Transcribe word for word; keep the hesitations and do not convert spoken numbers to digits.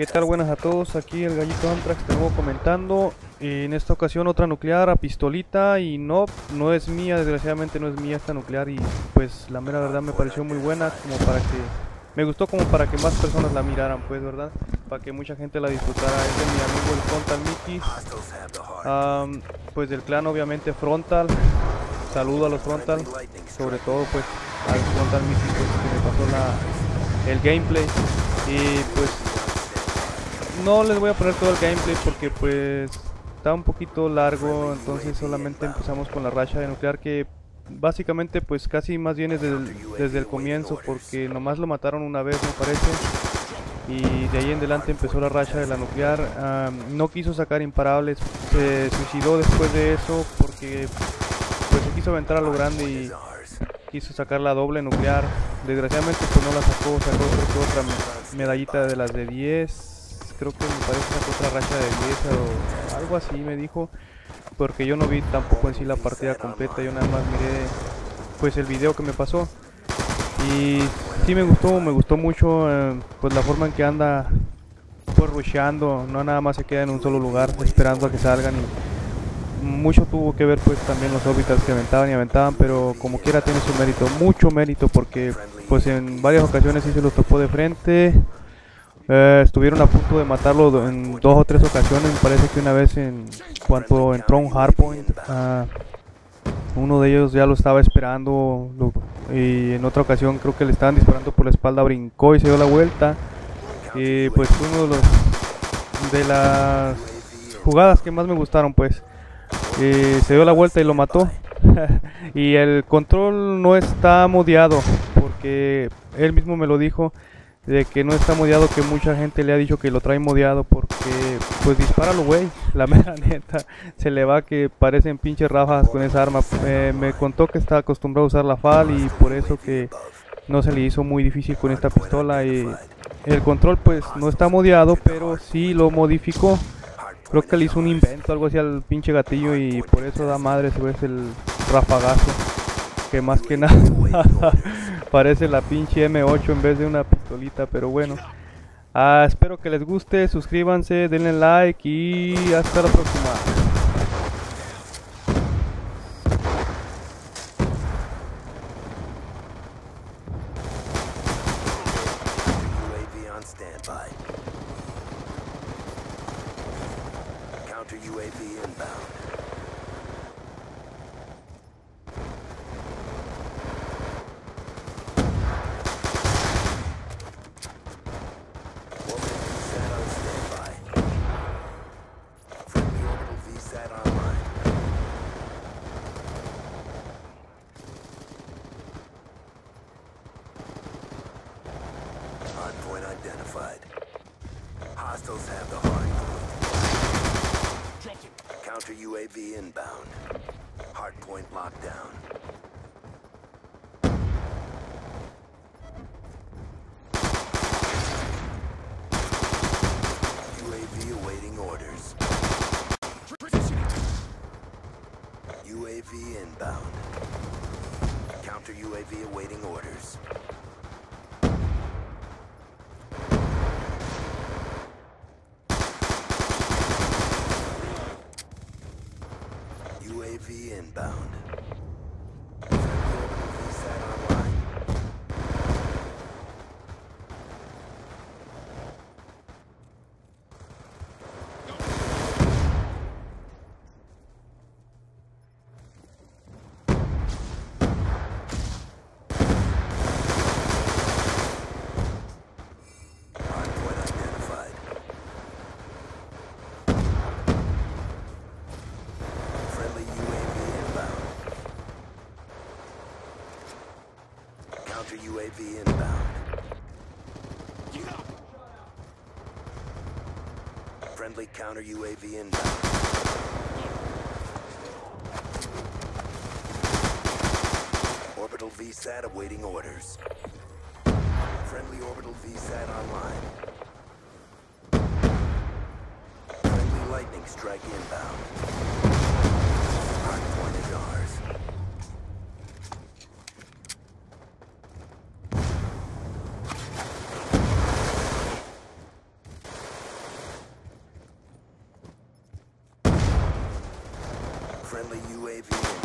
¿Qué tal? Buenas a todos, aquí el Gallito Antrax de nuevo comentando. En esta ocasión otra nuclear a pistolita y no, no es mía, desgraciadamente no es mía esta nuclear y pues la mera verdad me pareció muy buena como para que, me gustó como para que más personas la miraran pues, ¿verdad? Para que mucha gente la disfrutara. Es de mi amigo el Frontal Mickey, um, pues del clan obviamente Frontal. Saludo a los Frontal, sobre todo pues al Frontal Mickey pues, que me pasó la, el gameplay y pues no les voy a poner todo el gameplay porque pues está un poquito largo, entonces solamente empezamos con la racha de nuclear que básicamente pues casi más bien es desde el, desde el comienzo porque nomás lo mataron una vez me parece y de ahí en adelante empezó la racha de la nuclear. Um, no quiso sacar imparables, se suicidó después de eso porque pues se quiso aventar a lo grande y quiso sacar la doble nuclear. Desgraciadamente pues no la sacó, sacó creo que otra medallita de las de diez, creo que me parece sacó otra racha de diez o algo así me dijo, porque yo no vi tampoco en sí la partida completa, yo nada más miré pues el video que me pasó y sí me gustó, me gustó mucho eh, pues la forma en que anda pues rusheando, no nada más se queda en un solo lugar esperando a que salgan y mucho tuvo que ver pues también los orbitals que aventaban y aventaban, pero como quiera tiene su mérito, mucho mérito, porque pues en varias ocasiones sí se los topó de frente. Eh, estuvieron a punto de matarlo en dos o tres ocasiones, me parece que una vez en cuanto entró un hardpoint, uh, uno de ellos ya lo estaba esperando lo, y en otra ocasión creo que le estaban disparando por la espalda, brincó y se dio la vuelta y pues fue uno de, los, de las jugadas que más me gustaron pues. Eh, se dio la vuelta y lo mató y el control no está modeado porque él mismo me lo dijo de que no está modeado, que mucha gente le ha dicho que lo trae modeado porque pues dispáralo güey, la mera neta se le va que parecen pinches ráfagas con esa arma. Eh, me contó que está acostumbrado a usar la F A L y por eso que no se le hizo muy difícil con esta pistola y el control pues no está modeado pero sí lo modificó. Creo que le hizo un invento, algo así al pinche gatillo y por eso da madre, se ve el rafagazo. Que más que nada parece la pinche M ocho en vez de una pistolita, pero bueno. Ah, espero que les guste, suscríbanse, denle like y hasta la próxima. Counter U A V inbound. Hardpoint identified. Hostiles have the hardpoint. Counter U A V inbound. Hardpoint locked down. U A V awaiting orders. U A V inbound. Counter U A V awaiting orders. U A V inbound. V SAT online. Hardpoint identified. Friendly U A V inbound. Counter U A V inbound. Friendly counter U A V inbound. Orbital V SAT awaiting orders. Friendly orbital V SAT online. Friendly lightning strike inbound. Hardpoint is ours. Friendly U A V